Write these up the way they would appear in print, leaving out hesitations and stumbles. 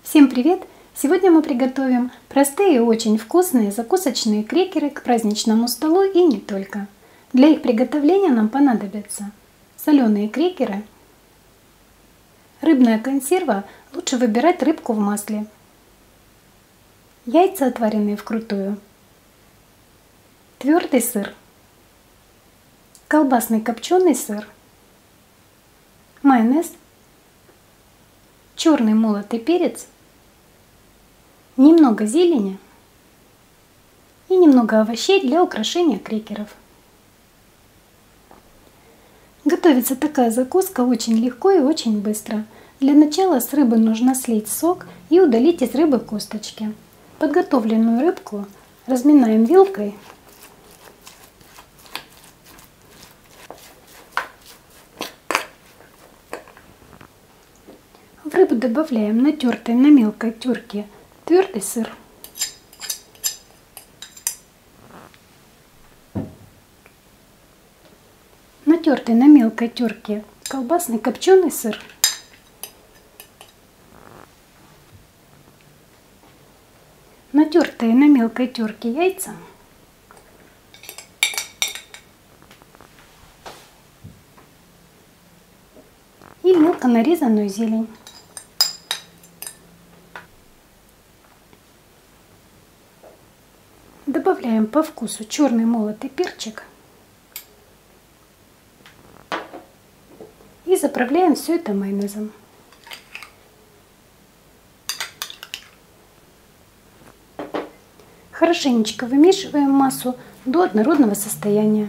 Всем привет! Сегодня мы приготовим простые и очень вкусные закусочные крекеры к праздничному столу и не только. Для их приготовления нам понадобятся соленые крекеры, рыбная консерва, лучше выбирать рыбку в масле, яйца, отваренные вкрутую, твердый сыр, колбасный копченый сыр, майонез, черный молотый перец, немного зелени и немного овощей для украшения крекеров. Готовится такая закуска очень легко и очень быстро. Для начала с рыбы нужно слить сок и удалить из рыбы косточки. Подготовленную рыбку разминаем вилкой. В рыбу добавляем натертый на мелкой терке твердый сыр, натертый на мелкой терке колбасный копченый сыр, натертые на мелкой терке яйца, и мелко нарезанную зелень. Добавляем по вкусу черный молотый перчик и заправляем все это майонезом. Хорошенечко вымешиваем массу до однородного состояния.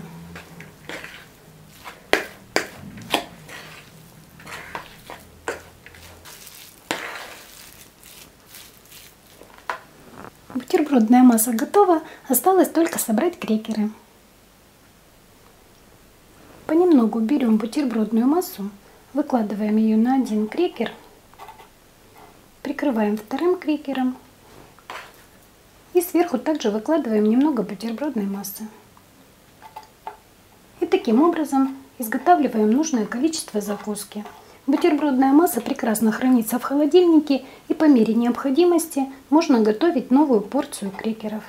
Бутербродная масса готова, осталось только собрать крекеры. Понемногу берем бутербродную массу, выкладываем ее на один крекер, прикрываем вторым крекером и сверху также выкладываем немного бутербродной массы. И таким образом изготавливаем нужное количество закуски. Бутербродная масса прекрасно хранится в холодильнике, и по мере необходимости можно готовить новую порцию крекеров.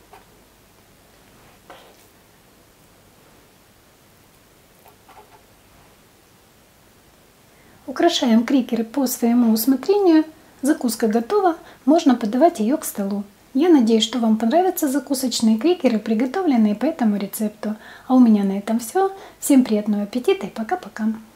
Украшаем крекеры по своему усмотрению. Закуска готова, можно подавать ее к столу. Я надеюсь, что вам понравятся закусочные крекеры, приготовленные по этому рецепту. А у меня на этом все. Всем приятного аппетита и пока-пока!